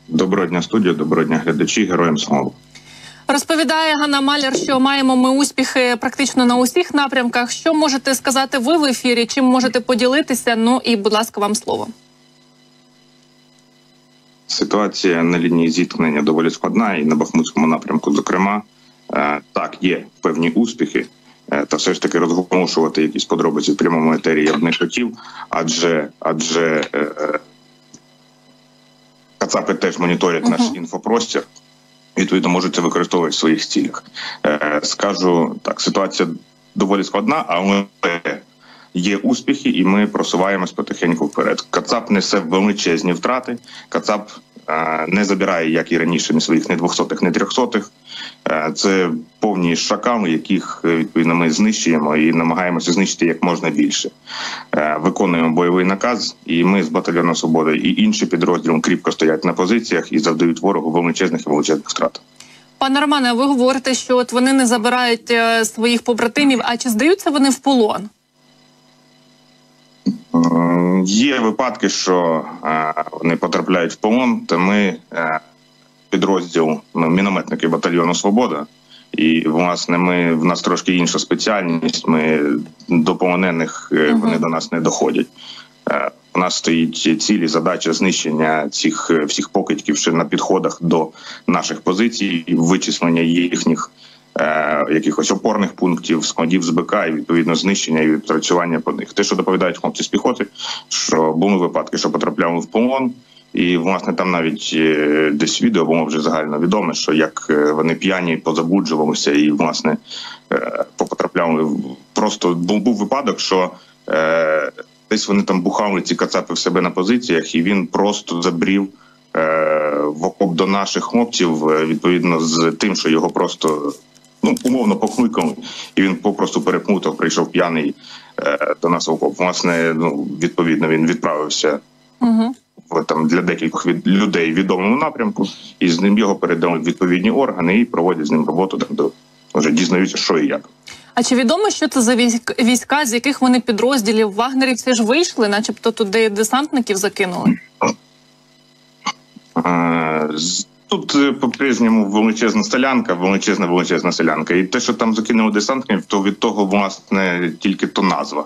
Доброго дня, студія, доброго дня, глядачі, героям слава. Розповідає Ганна Маляр, що маємо ми успіхи практично на усіх напрямках. Що можете сказати ви в ефірі, чим можете поділитися? Ну і, будь ласка, вам слово. Ситуація на лінії зіткнення доволі складна, і на Бахмутському напрямку, зокрема. Так, є певні успіхи, та все ж таки розголошувати якісь подробиці в прямому етері я б не хотів, адже кацапи теж моніторять наш інфопростір, відповідно можуть це використовувати в своїх цілях. Скажу так, ситуація доволі складна, але є успіхи і ми просуваємось потихеньку вперед. Кацап несе величезні втрати, Кацап не забирає, як і раніше, ні своїх ні 200-х, ні 300-х. Це повні шакали, яких, відповідно, ми знищуємо і намагаємося знищити як можна більше. Виконуємо бойовий наказ, і ми з батальйону «Свобода» і інші підрозділи кріпко стоять на позиціях і завдають ворогу величезних і величезних втрат. Пане Романе, ви говорите, що от вони не забирають своїх побратимів, а чи здаються вони в полон? Є випадки, що вони потрапляють в полон, та ми підрозділ мінометники батальйону «Свобода». І, власне, в нас трошки інша спеціальність, ми до полонених вони до нас не доходять. У нас стоїть цілі задача знищення цих всіх покидьків ще на підходах до наших позицій, вичислення їхніх якихось опорних пунктів, складів з БК і, відповідно, знищення і відпрацювання по них. Те, що доповідають хлопці з піхоти, що були випадки, що потрапляли в полон, і, власне, там навіть десь відео було вже загально відоме, що як вони п'яні позабуджувалися і, власне, потрапляли. Просто був випадок, що десь вони там бухали, ці кацапи, в себе на позиціях, і він просто забрів в окоп до наших хлопців, відповідно, з тим, що його просто, умовно покликали, і він попросту переплутав, прийшов п'яний до нас в окоп. Власне, відповідно, він відправився там для декількох людей в відомому напрямку, і з ним його передали відповідні органи і проводять з ним роботу, там вже дізнаються, що і як. А чи відомо, що це за війська, з яких вони підрозділів? Вагнерівці ж вийшли, начебто туди десантників закинули? Тут по-прежньому величезна селянка. І те, що там закинули десантників, то від того, власне, тільки то назва.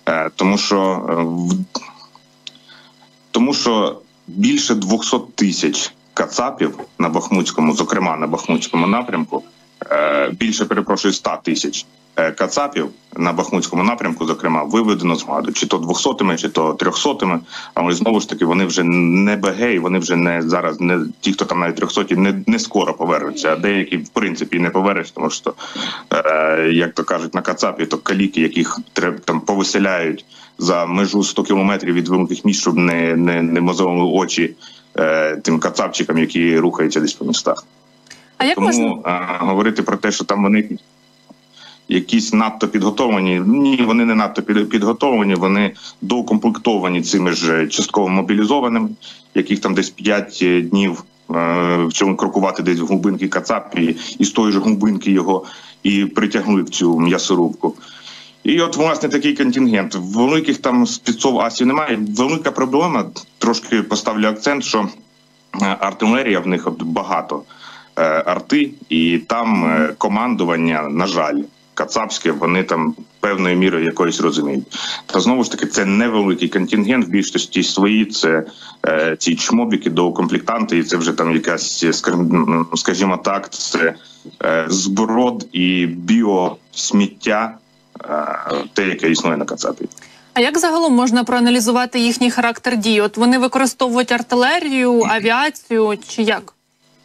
Тому що більше 200 тисяч кацапів на Бахмутському, зокрема на Бахмутському напрямку, більше, 100 тисяч кацапів на Бахмутському напрямку, зокрема, виведено з ладу. Чи то 200-ми, чи то 300-ми, але знову ж таки вони вже не БГ, і вони вже не зараз, не ті, хто там навіть 300-ті, не скоро повернуться, а деякі, в принципі, не повернуться, тому що, як то кажуть, на кацапі, то каліки, яких там повиселяють за межу 100 кілометрів від великих міст, щоб не мозолили очі тим кацапчикам, які рухаються десь по містах. Тому говорити про те, що там вони якісь надто підготовлені, ні, вони не надто підготовлені, вони доукомплектовані цими ж частково мобілізованими, яких там десь 5 днів чому крокувати десь в глибинки кацап, і з тої ж глибинки його і притягли в цю м'ясорубку. І от, власне, такий контингент. Великих там спецов асів немає. Велика проблема, трошки поставлю акцент, що артилерія в них багато арти, і там командування, на жаль, кацапське, вони там певною мірою якоюсь розуміють. Та знову ж таки, це невеликий контингент, в більшості свої, це ці чмобіки, доукомплектанти, і це вже там якась, скажімо так, це зброд і біосміття, те, яке існує на кацапі. А як загалом можна проаналізувати їхній характер дій? От вони використовують артилерію, авіацію, чи як?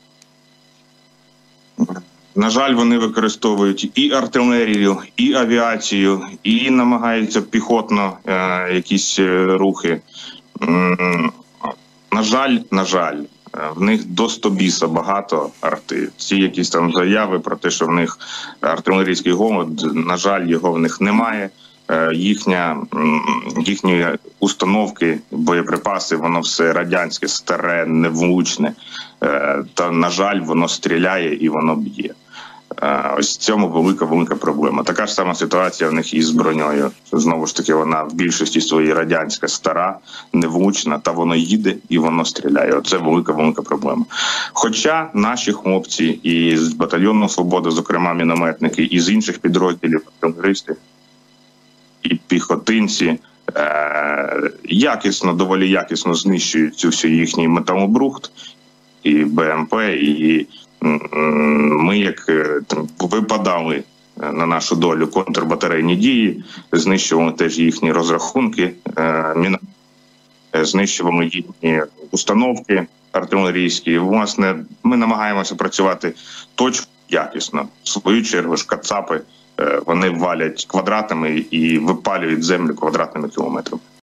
На жаль, вони використовують і артилерію, і авіацію, і намагаються піхотно якісь рухи. На жаль, в них до 100 біса багато арти. Ці якісь там заяви про те, що в них артилерійський голод, на жаль, його в них немає. Їхні установки, боєприпаси, воно все радянське, старе, невлучне. Та, на жаль, воно стріляє і воно б'є. Ось в цьому велика проблема. Така ж сама ситуація в них із броньою. Знову ж таки, вона в більшості своїй радянська, стара, невлучна, та воно їде і воно стріляє. Оце велика проблема. Хоча наші хлопці із батальйону «Свобода», зокрема мінометники, і з інших підрозділів, артилеристи і піхотинці, доволі якісно знищують цю всю їхній металобрухт і БМП, і ми, як випадали на нашу долю контрбатарейні дії, знищували теж їхні розрахунки, знищували їхні установки артилерійські. Власне, ми намагаємося працювати точно, якісно. В свою чергу ж кацапи, вони валять квадратами і випалюють землю квадратними кілометрами.